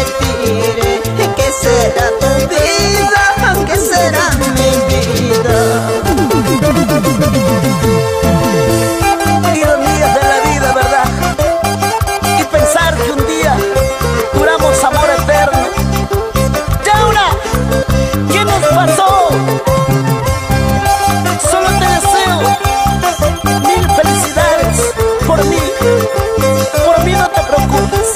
retire. ¿Qué será tu vida? ¿Qué será mi vida? Ironías de la vida, ¿verdad? Y pensar que un día duramos amor eterno. ¡Yaura! ¿Qué nos pasó? Solo te deseo mil felicidades. Por mí no te preocupes.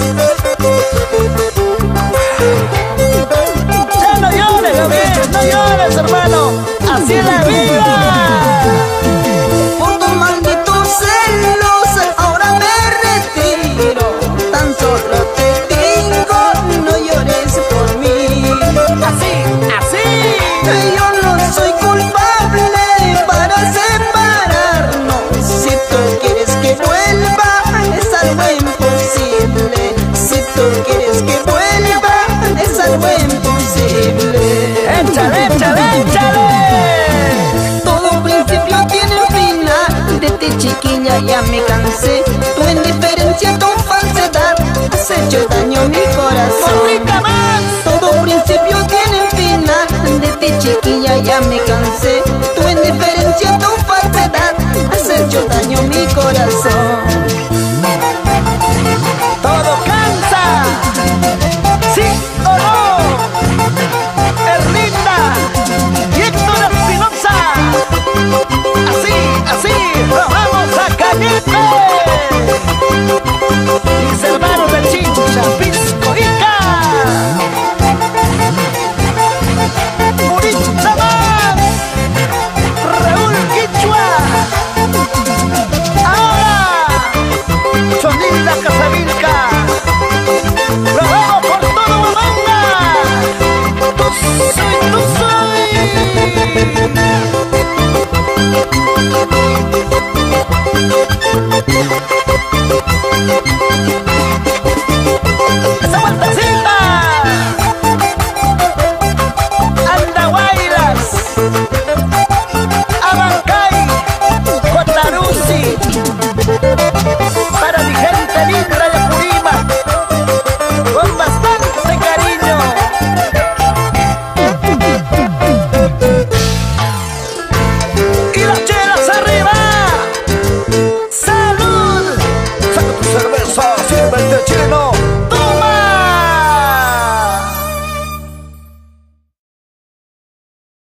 Ya no llores, Gabriel, no llores, hermano. Así es la vida. Por tus malditos celos ahora me retiro. Tan solo te digo, no llores por mí. Así. Yo no soy culpable para separarnos. Si tú quieres que vuelva, es algo imposible. Si tú quieres que vuelva, es algo imposible. Échale, échale, échale. Todo principio tiene un final. De ti, chiquilla, ya me cansé. Tu indiferencia, tu falsedad has hecho daño a mi corazón.